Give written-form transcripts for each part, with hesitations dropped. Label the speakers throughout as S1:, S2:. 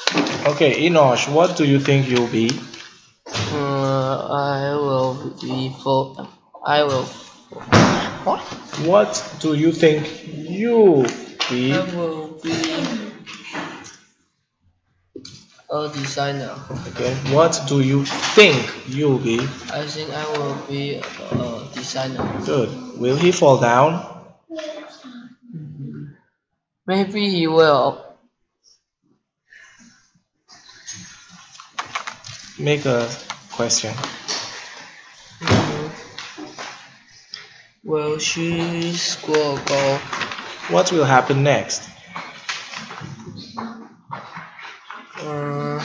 S1: Okay, Enosh, what do you think you'll be?
S2: I will be for. I will. What?
S1: What do you think you be?
S2: I will be a designer.
S1: Okay, what do you think you'll be?
S2: I think I will be a designer.
S1: Good. Will he fall down?
S2: Maybe he will.
S1: Make a question.
S2: Will she school go?
S1: What will happen next?
S2: Uh,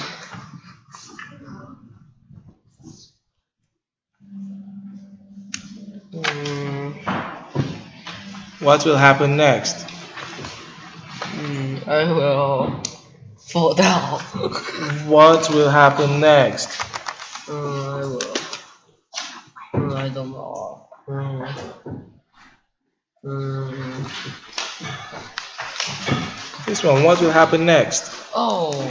S1: What will happen next?
S2: I will fall down.
S1: What will happen next?
S2: I will. I don't know.
S1: This one, what will happen next?
S2: Oh.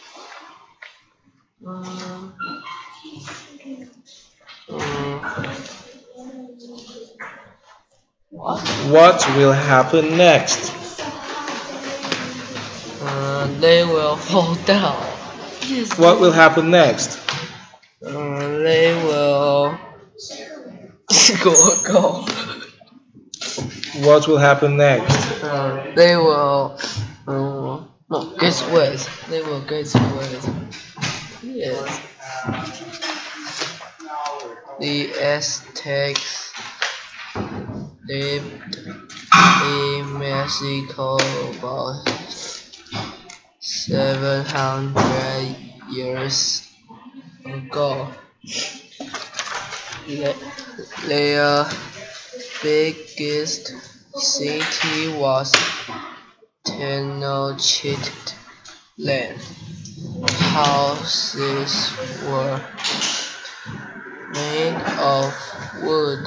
S1: What will happen next?
S2: They will fall down.
S1: What will happen next?
S2: They will go.
S1: What will happen next?
S2: They will no get wet. They will get wet. Yes. The Aztecs lived in Mexico about 700 years ago. Their biggest city was Tenochtitlan. Houses were made of wood.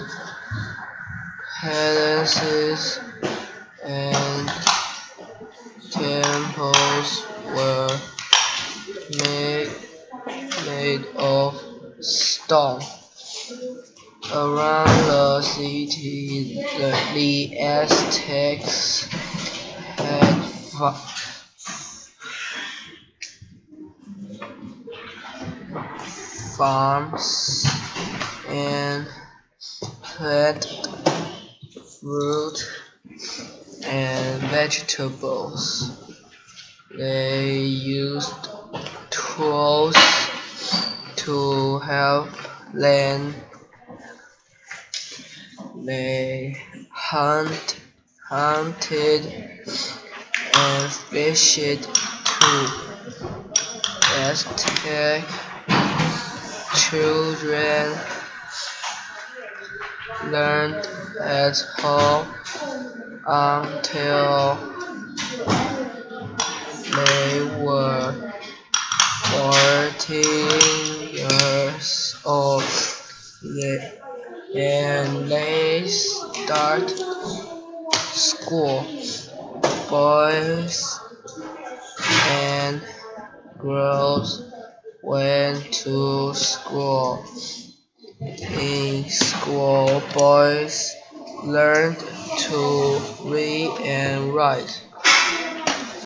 S2: Palaces and temples were made of stone. Around the city, the Aztecs had farms and planted fruit and vegetables. They used tools to help land. They hunted and fished too. Aztec children learned at home until they were 14 years old, and they start school. Boys and girls went to school. In school, boys learned to read and write.